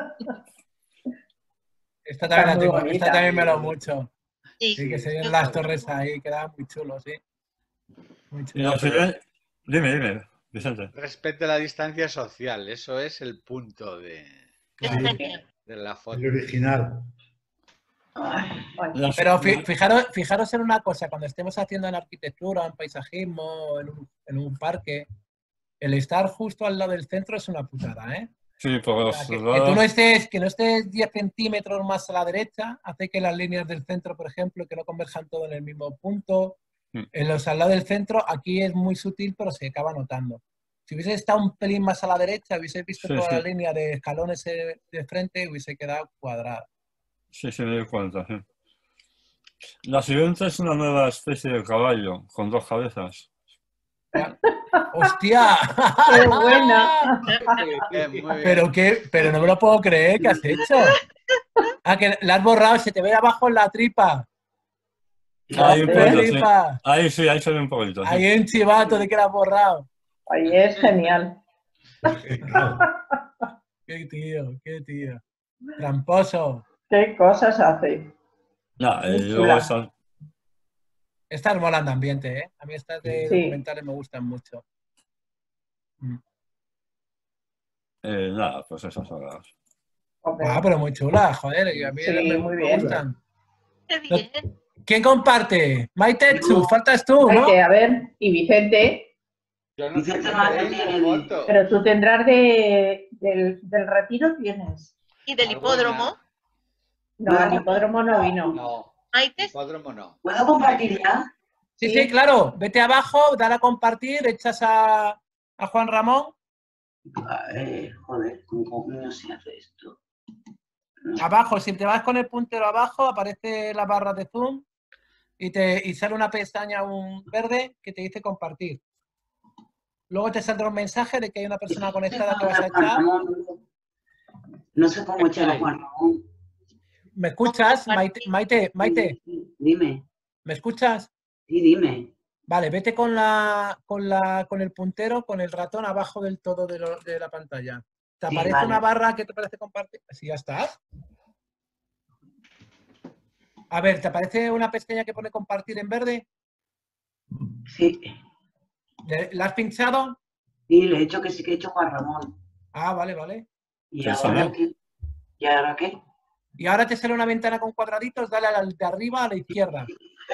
Esta también, Está muy bonita. esta también me lo mucho. Sí, Sí, que se ven las torres ahí, queda muy chulo, sí. Muy Y chulo. al final... Dime, Vicente. Respete la distancia social, eso es el punto de es genial. la foto. El original. Pero fijaros en una cosa, cuando estemos haciendo en arquitectura, en paisajismo, en un parque, el estar justo al lado del centro es una putada, ¿eh? Sí, por los Que lados. tú no estés 10 centímetros más a la derecha, hace que las líneas del centro, por ejemplo, que no converjan todo en el mismo punto. En los al lado del centro, aquí es muy sutil, pero se acaba notando. Si hubiese estado un pelín más a la derecha, hubiese visto toda la línea de escalones de frente, hubiese quedado cuadrada. Sí, me doy cuenta, sí. La siguiente es una nueva especie de caballo, con 2 cabezas. ¡Hostia! ¡Qué buena! Pero no me lo puedo creer, ¿qué has hecho? Ah, que la has borrado, se te ve abajo en la tripa. Ahí un poquito, sí. Ahí se ve un poquito. Ahí en chivato de que la has borrado. Ahí es genial. Qué tío. Tramposo. ¿Qué cosas hace? Luego están... Estas molan de ambiente, ¿eh? A mí estas de documentales me gustan mucho. Pues esas son las... Pero muy chulas, joder. A mí me gustan. Qué bien. ¿Quién comparte? Maite, faltas tú, ¿no? Maite, a ver, y Vicente. Yo no sé foto. Pero tú tendrás del retiro, ¿tienes? ¿Y del hipódromo? No, el hipódromo no vino. No, ¿Maite? hipódromo no. ¿Puedo compartir ya? Sí, claro. Vete abajo, dale a compartir, echas a Juan Ramón. Joder, ¿cómo no se hace esto? Abajo, si te vas con el puntero abajo, aparece la barra de zoom y sale una pestaña verde que te dice compartir. Luego te saldrá un mensaje de que hay una persona conectada que vas a echar. No sé cómo echar a Juan Ramón. ¿Me escuchas, Maite? Dime. ¿Me escuchas? Sí, dime. Vale, vete con el puntero, con el ratón abajo del todo de la pantalla. ¿Te aparece una barra que te parece compartir? Así ya estás. A ver, ¿te aparece una pestaña que pone compartir en verde? Sí. ¿La has pinchado? Sí, le he dicho que sí que he hecho Juan Ramón. Ah, vale. ¿Y ahora qué? ¿Y ahora qué? Y ahora te sale una ventana con cuadraditos, dale al de arriba a la izquierda.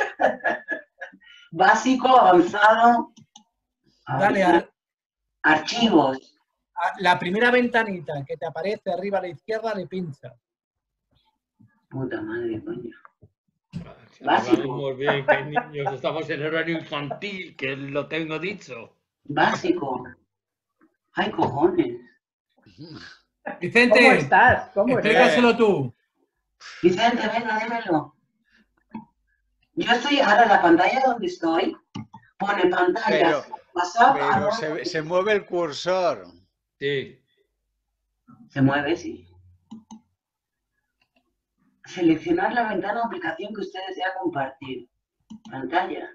Básico, avanzado. Dale archivos. La primera ventanita que te aparece arriba a la izquierda le pinchas. Puta madre, coño. Vamos bien, que niños, estamos en horario infantil, que lo tengo dicho. Básico. Ay, cojones. Vicente, ¿cómo estás? Explícaselo tú. Vicente, venga, dímelo. Yo estoy ahora en la pantalla donde estoy. Pone pantalla. Pero se mueve el cursor. Sí. Se mueve, sí. Seleccionar la ventana o aplicación que usted desea compartir. Pantalla.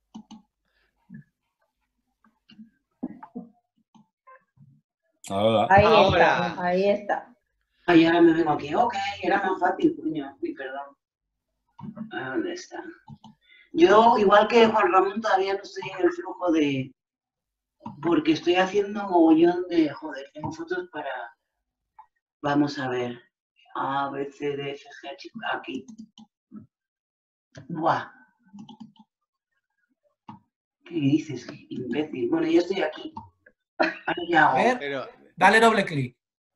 Ahí está. Ay, ahora me vengo aquí. Ok, era más fácil, coño. Uy, perdón. ¿Dónde está? Yo, igual que Juan Ramón, todavía no estoy en el flujo de... Porque estoy haciendo mogollón de... Joder, tengo fotos para... Vamos a ver. A, B, C, D, F, G, H, aquí. Buah. ¿Qué dices, imbécil? Bueno, yo estoy aquí. Ahora ya hago. A ver, dale doble clic.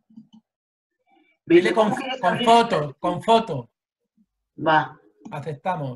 Dile con foto. Va. Aceptamos.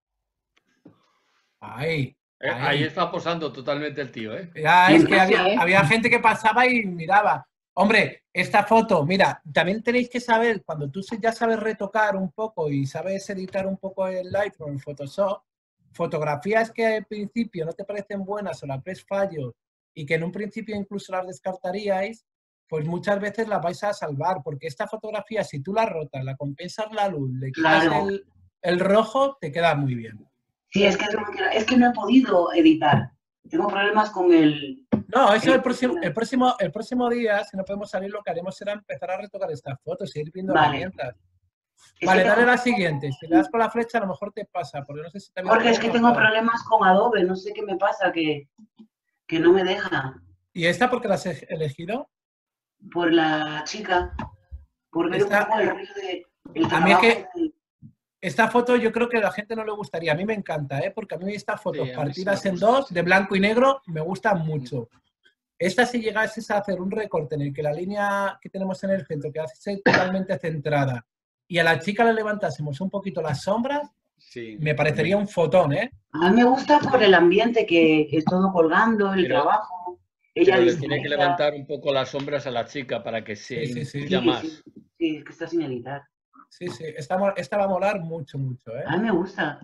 Ahí. Ahí está posando totalmente el tío, ¿eh? Ya, es que había gente que pasaba y miraba. Hombre, esta foto, mira, también tenéis que saber, cuando tú ya sabes retocar un poco y sabes editar un poco el Lightroom, en Photoshop, fotografías que al principio no te parecen buenas o las ves fallos y que en un principio incluso las descartaríais, pues muchas veces las vais a salvar, porque esta fotografía, si tú la rotas, la compensas la luz, le quitas el rojo, te queda muy bien. Sí, es que no he podido editar. Tengo problemas con el... No, eso el próximo día, si no podemos salir, lo que haremos será empezar a retocar estas fotos y ir viendo herramientas. Vale, dale la siguiente. Si le das con la flecha, a lo mejor te pasa, porque no sé si también... Porque es que tengo problemas con Adobe, no sé qué me pasa, que no me deja. ¿Y esta por qué la has elegido? Por la chica. Por ver un poco el rollo de... A mí es que esta foto yo creo que a la gente no le gustaría. A mí me encanta, porque a mí estas fotos Sí, a mí sí partidas me en gusta, dos, sí. de blanco y negro, me gustan mucho. Esta, si llegases a hacer un recorte en el que la línea que tenemos en el centro quedase totalmente centrada y a la chica le levantásemos un poquito las sombras, Sí. me parecería un fotón, ¿eh? A mí me gusta por el ambiente que es todo colgando, el Pero- trabajo. Ella Pero le tiene que distraída. levantar un poco las sombras a la chica para que se Sí, sí, sí. intuya más. Sí, es que está sin editar. Sí, sí. Esta va a molar mucho, mucho, ¿eh? A mí me gusta.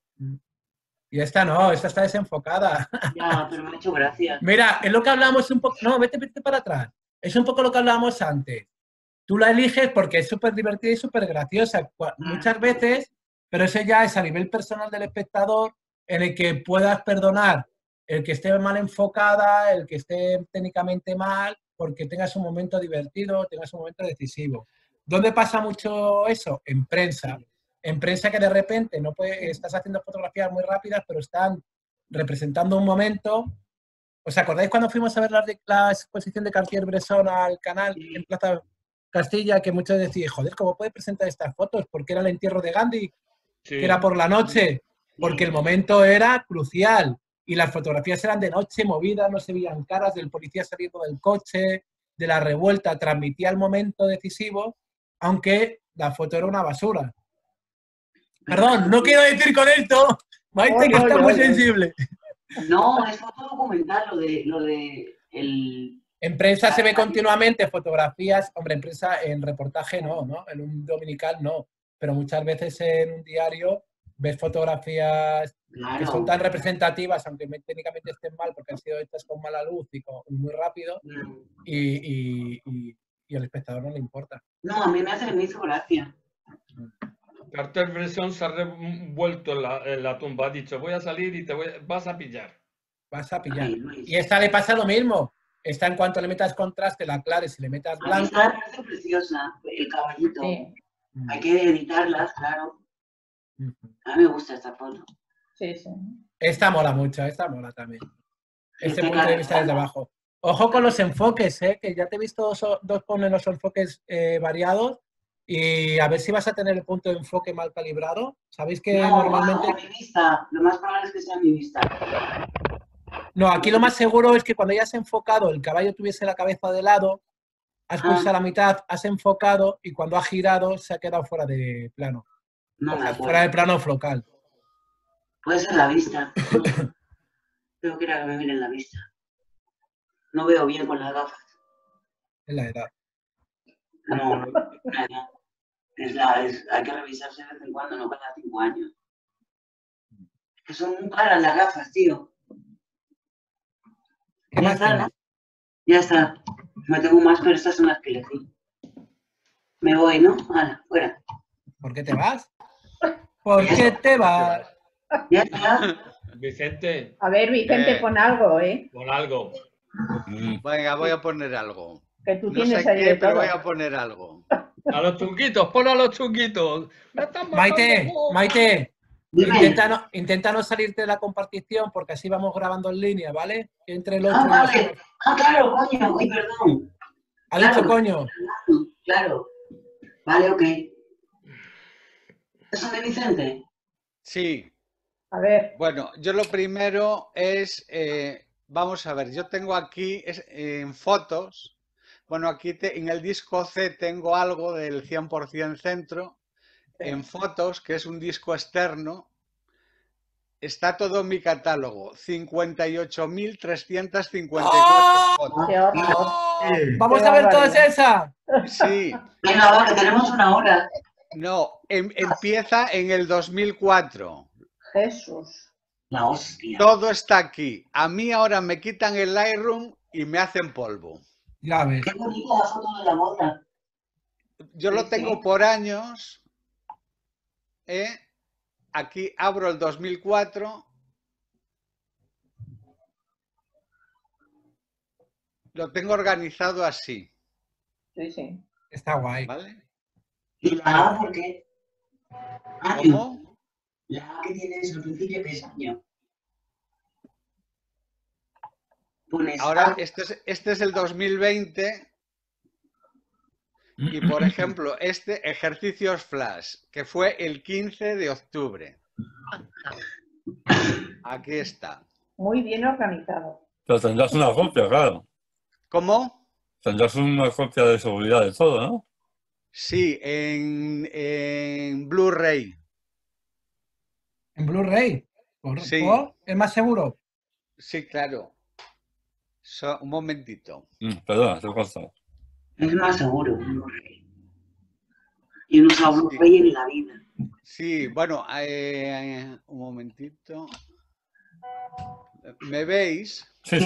Y esta no, esta está desenfocada. Ya, pero me ha hecho gracia. Mira, es lo que hablábamos un poco... No, vete para atrás. Es un poco lo que hablábamos antes. Tú la eliges porque es súper divertida y súper graciosa. Muchas veces, pero eso ya es a nivel personal del espectador, en el que puedas perdonar el que esté mal enfocada, el que esté técnicamente mal, porque tengas un momento divertido, tengas un momento decisivo. ¿Dónde pasa mucho eso? En prensa. En prensa que de repente no estás haciendo fotografías muy rápidas, pero están representando un momento. ¿Os acordáis cuando fuimos a ver la exposición de Cartier-Bresson al canal en Plaza Castilla, que muchos decían, joder, ¿cómo puede presentar estas fotos? Porque era el entierro de Gandhi, Sí. que era por la noche, porque el momento era crucial y las fotografías eran de noche, movidas, no se veían caras del policía saliendo del coche, de la revuelta, transmitía el momento decisivo, aunque la foto era una basura. Perdón, no quiero decir con esto, Maite, que está muy sensible. No, es foto documental lo de el... En prensa se ve continuamente fotografías, hombre, en prensa, en reportaje no, en un dominical no, pero muchas veces en un diario ves fotografías que son tan representativas, aunque técnicamente estén mal porque han sido hechas con mala luz y muy rápido, y al espectador no le importa. No, a mí me hizo gracia. Cartier-Bresson se ha revuelto en la tumba, ha dicho, voy a salir y vas a pillar. Vas a pillar. Y a esta le pasa lo mismo. Esta, en cuanto le metas contraste, la aclares, si le metas blanco... A mí esta me parece preciosa, el caballito. Sí. Hay que editarlas, claro. A mí me gusta esta foto. Sí, sí. Esta mola mucho, esta mola también. Este punto de vista desde abajo. Ojo con los enfoques, que ya te he visto dos ponen los enfoques variados y a ver si vas a tener el punto de enfoque mal calibrado. ¿Sabéis que no, normalmente... a mi vista. Lo más probable es que sea mi vista. No, aquí lo más seguro es que cuando hayas enfocado, el caballo tuviese la cabeza de lado, has puesto a la mitad, has enfocado y cuando ha girado se ha quedado fuera de plano. No, o sea, fuera de plano focal. Puede ser la vista. Tengo que ir a que me miren la vista. No veo bien con las gafas. Es la edad. No, la edad. Hay que revisarse de vez en cuando, no cada 5 años. Que son muy caras las gafas, tío. Ya está, ¿no? Ya está. Me tengo más, pero estas son las que elegí. Me voy, ¿no? Hala, fuera. ¿Por qué te vas? ¿Por qué te vas? Ya está. Vicente. A ver, Vicente, pon algo, ¿eh? Pon algo. Venga, voy a poner algo. Que tú No tienes sé ahí qué, de pero todo. voy a poner algo. A los chunguitos, pon a los chunguitos. Maite, intenta no salirte de la compartición porque así vamos grabando en línea, ¿vale? Que entre el otro y vale. Claro, coño. Uy, perdón. ¿Ha dicho coño? Claro. Vale, ok. ¿Eso de Vicente? Sí. A ver. Bueno, yo lo primero es, vamos a ver, yo tengo aquí en fotos, bueno, aquí en el disco C tengo algo del 100% centro, en fotos, que es un disco externo, está todo mi catálogo, 58.354 fotos. ¡Qué horror! ¡Vamos a ver todas esas! Sí. Venga, ahora tenemos una hora. No, empieza en el 2004. Jesús. La hostia. Todo está aquí. A mí ahora me quitan el Lightroom y me hacen polvo. Ya ves. Qué bonita la foto de la boda. Yo lo tengo por años. Aquí abro el 2004. Lo tengo organizado así. Sí, sí. Está guay. ¿Vale? ¿Y la A por qué? ¿Cómo? La A que tienes al principio que es año. Pones Ahora, A. este es el 2020. Y por ejemplo, este ejercicios flash, que fue el 15 de octubre. Aquí está. Muy bien organizado. Pero tendrás una copia, claro. ¿Cómo? Tendrás una copia de seguridad de todo, ¿no? Sí, en Blu-ray. ¿En Blu-ray? Sí. ¿Es más seguro? Sí, claro. Un momentito. Perdona, te he cortado. Es más seguro un Blu-ray. Yo no uso Blu-ray en la vida. Sí, bueno, un momentito. ¿Me veis? Sí.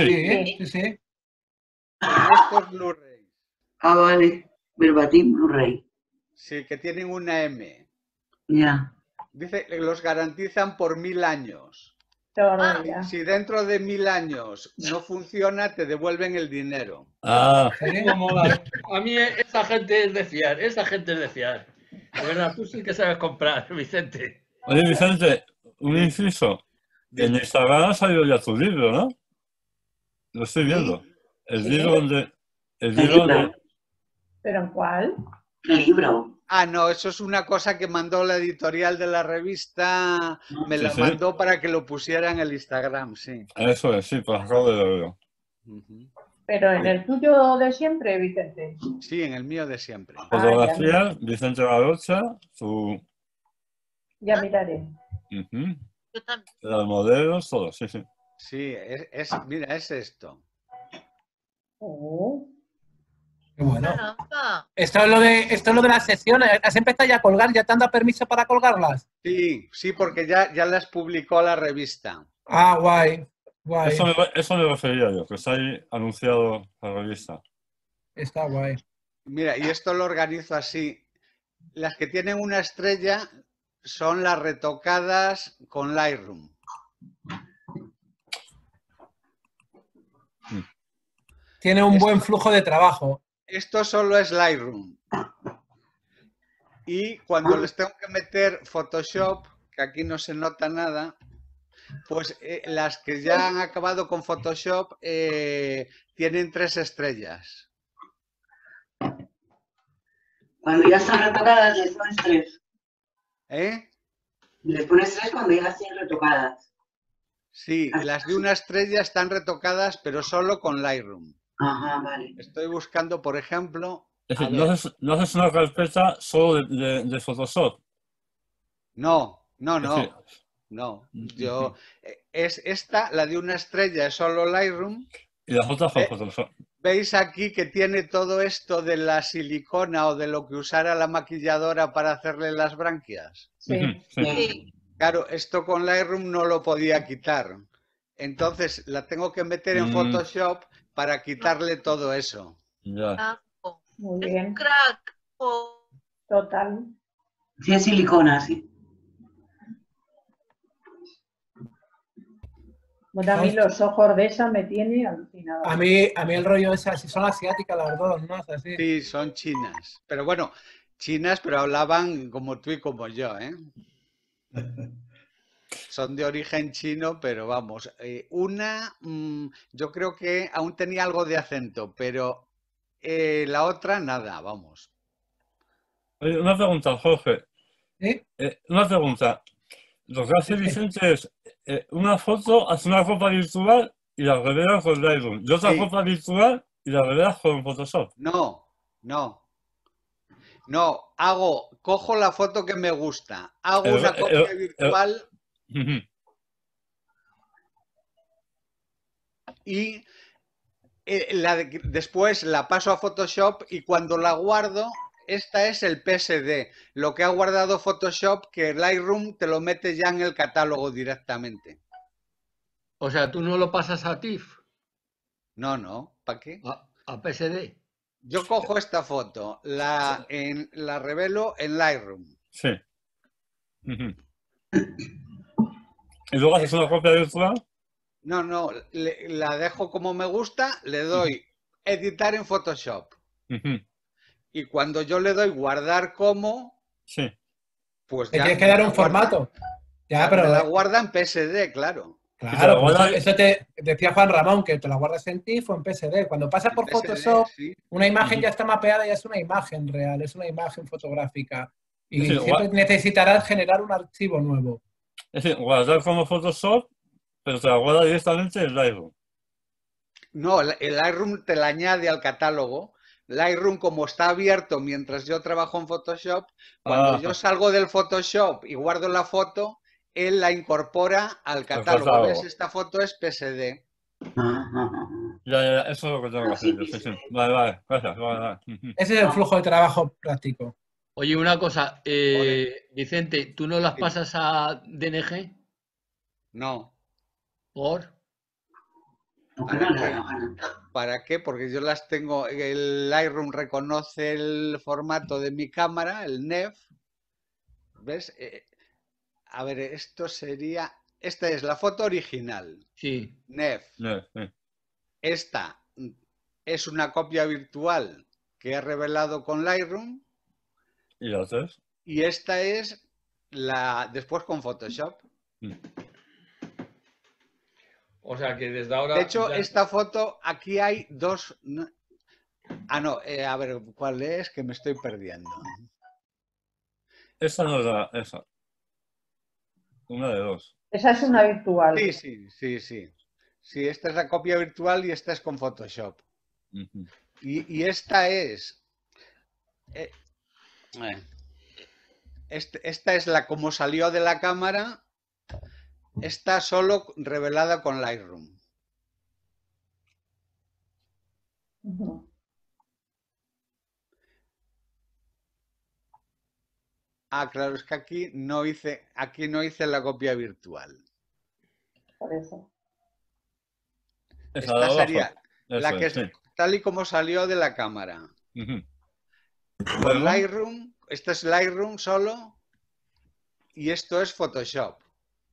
Estos Blu-ray. Ah, vale. Verbatim Blu-ray. Sí, que tienen una M. Ya. Dice que los garantizan por 1000 años. Todavía. Si dentro de 1000 años no funciona, te devuelven el dinero. Ah, A mí esa gente es de fiar, esa gente es de fiar. De verdad, tú sí que sabes comprar, Vicente. oye, Vicente, un inciso. En Instagram ha salido ya tu libro, ¿no? Lo estoy viendo. El libro donde... ¿Pero en cuál? El libro. Ah, no, eso es una cosa que mandó la editorial de la revista. Me la mandó para que lo pusiera en el Instagram, sí. Eso es, sí, pues acabo de verlo. ¿Pero en el tuyo de siempre, Vicente? Sí, en el mío de siempre. Fotografía, Vicente Barocha, su... Ya miraré. Los modelos, todo, sí. Sí, mira, es esto. Oh. Qué bueno. Esto es lo de las sesiones. ¿Has empezado ya a colgar? ¿Ya te han dado permiso para colgarlas? Sí, porque ya las publicó la revista. Ah, guay. Eso me refería yo, que está ahí anunciado la revista. Está guay. Mira, y esto lo organizo así. Las que tienen una estrella son las retocadas con Lightroom. Tiene un buen flujo de trabajo. Esto solo es Lightroom. Y cuando les tengo que meter Photoshop, que aquí no se nota nada, pues las que ya han acabado con Photoshop tienen 3 estrellas. Cuando ya están retocadas, les pones 3. ¿Eh? Les pones 3 cuando ya estén retocadas. Sí, las de una estrella están retocadas, pero solo con Lightroom. Ajá, vale. Estoy buscando, por ejemplo... Es decir, no haces una carpeta solo de Photoshop. No. Yo, es esta, la de una estrella, es solo Lightroom. Y las otras con Photoshop. ¿Veis aquí que tiene todo esto de la silicona o de lo que usara la maquilladora para hacerle las branquias? Sí. Claro, esto con Lightroom no lo podía quitar. Entonces la tengo que meter en Photoshop para quitarle todo eso. Ya. Muy bien. Crack. Total. Sí, es silicona, sí. Bueno, a mí los ojos de esa me tiene alucinado. A mí el rollo ese, así son asiáticas las dos, ¿no? Así. Sí, son chinas. Pero bueno, chinas, pero hablaban como tú y como yo, ¿eh? Son de origen chino, pero vamos, yo creo que aún tenía algo de acento, pero la otra nada, vamos. Oye, una pregunta, Jorge. ¿Sí? Una pregunta. Lo que hace Vicente es una foto, hace una copa virtual y la revela con Lightroom. Y otra copa virtual y la revelas con Photoshop. No, cojo la foto que me gusta, hago una copia virtual y después la paso a Photoshop y cuando la guardo, esta es el PSD. Lo que ha guardado Photoshop, que Lightroom te lo mete ya en el catálogo directamente. O sea, ¿tú no lo pasas a TIFF? No, ¿para qué? ¿A PSD? Yo cojo esta foto, la revelo en Lightroom. Sí. ¿Y luego haces una copia virtual? No, la dejo como me gusta, le doy editar en Photoshop. Y cuando yo le doy guardar como, sí. Pues te ya tienes que dar un formato. Ya, pero me la guarda en PSD, claro. Claro, pues eso te decía Juan Ramón, que te la guardas en TIFF o en PSD. Cuando pasas por Photoshop, sí. una imagen ya está mapeada, ya es una imagen real, es una imagen fotográfica. Y Sí, siempre necesitarás generar un archivo nuevo. Es decir, guardar como Photoshop, pero te la guarda directamente en Lightroom. No, el Lightroom te la añade al catálogo. Lightroom, como está abierto mientras yo trabajo en Photoshop, cuando yo salgo del Photoshop y guardo la foto, él la incorpora al catálogo. ¿Ves? Esta foto es PSD. Ya, eso es lo que tengo que hacer. Sí, sí. Vale, gracias. Vale. Ese es el flujo de trabajo práctico. Oye, una cosa, Vicente, ¿tú no las pasas a DNG? No. ¿Por? ¿Para qué? Porque yo las tengo, el Lightroom reconoce el formato de mi cámara, el NEF. ¿Ves? A ver, esto sería... Esta es la foto original. Sí. NEF. Esta es una copia virtual que he revelado con Lightroom. ¿Y la haces? Y esta es la después con Photoshop. O sea que desde ahora... De hecho, esta foto, aquí hay dos... Ah, no, a ver, ¿cuál es? Que me estoy perdiendo. Esa no es la... Esa. Una de dos. Esa es una virtual. Sí. Sí, esta es la copia virtual y esta es con Photoshop. Y esta es... Esta es la como salió de la cámara. Está solo revelada con Lightroom. Ah, claro, es que aquí no hice la copia virtual. Por eso. Esta sería la que es tal y como salió de la cámara. Con Lightroom, esto es Lightroom solo y esto es Photoshop.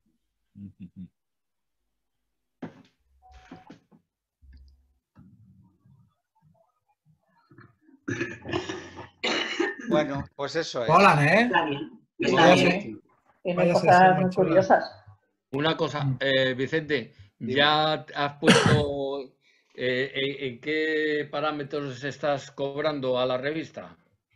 Bueno, pues eso es. Molan, ¿eh? Está bien. Tiene cosas muy curiosas. Una cosa, Vicente, ¿ya has puesto en qué parámetros estás cobrando a la revista?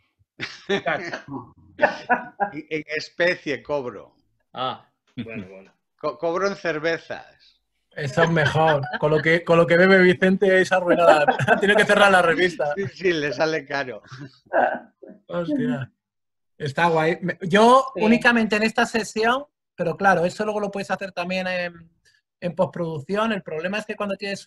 En especie cobro. Ah, bueno. Cobro en cervezas. Eso es mejor. Con lo que bebe Vicente es arruinada. Tiene que cerrar la revista. Sí, le sale caro. Hostia. Está guay. Yo únicamente en esta sesión, pero claro, eso luego lo puedes hacer también en postproducción. El problema es que cuando tienes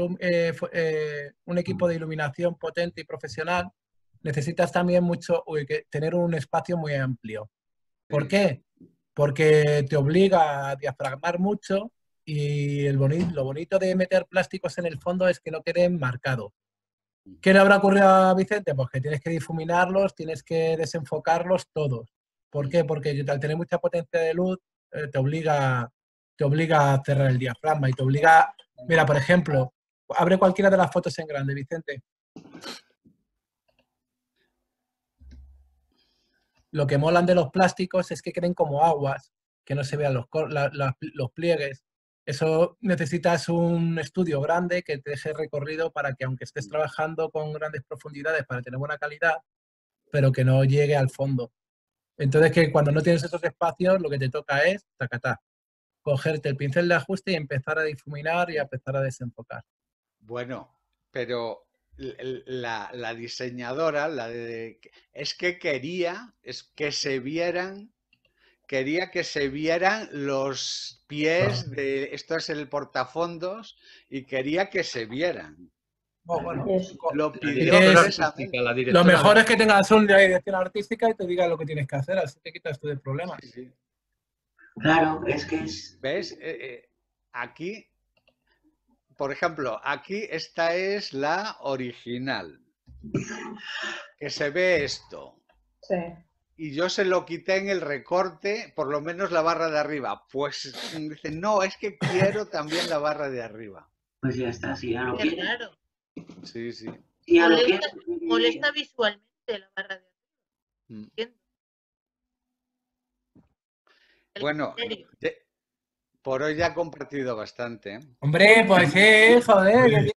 un equipo de iluminación potente y profesional, necesitas también tener un espacio muy amplio. ¿Por qué? Porque te obliga a diafragmar mucho y lo bonito de meter plásticos en el fondo es que no queden marcados. ¿Qué le habrá ocurrido a Vicente? Pues que tienes que difuminarlos, tienes que desenfocarlos todos. ¿Por qué? Porque al tener mucha potencia de luz te obliga a cerrar el diafragma y te obliga... Mira, por ejemplo, abre cualquiera de las fotos en grande, Vicente. Lo que molan de los plásticos es que queden como aguas, que no se vean los pliegues. Eso necesitas un estudio grande que te deje recorrido para que, aunque estés trabajando con grandes profundidades para tener buena calidad, pero que no llegue al fondo. Entonces, que cuando no tienes esos espacios, lo que te toca es, tacatá, cogerte el pincel de ajuste y empezar a difuminar y a empezar a desenfocar. Bueno, pero la diseñadora, es que quería que se vieran los pies de... Esto es el portafondos y quería que se vieran. Bueno, lo pidió lo mejor es que tengas una dirección artística y te diga lo que tienes que hacer, así te quitas tú de problemas. Sí. Claro, es que es... ¿Ves? Aquí, por ejemplo, aquí esta es la original. Que se ve esto. Sí. Y yo se lo quité en el recorte, por lo menos la barra de arriba. Pues dice, no, es que quiero también la barra de arriba. Pues ya está, si ya lo quiero. Claro. Sí, sí. Molesta visualmente la barra de arriba. Bueno, Por hoy ya he compartido bastante. Hombre, pues sí, joder.